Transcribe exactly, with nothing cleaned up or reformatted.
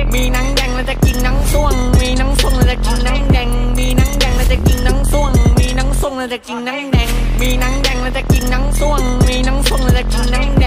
มีหนังแดงแล้วจะกินหนังส่วงมีหนังส่วงแล้วจะกินหนังแดงมีหนังแดงแล้วจะกินหนังส่วงมีหนังส่วงแล้วจะกินหนังแดงมีหนังแดงแล้วจะกินหนังส่วงมีหนังส่วงแล้วจะกินหนัง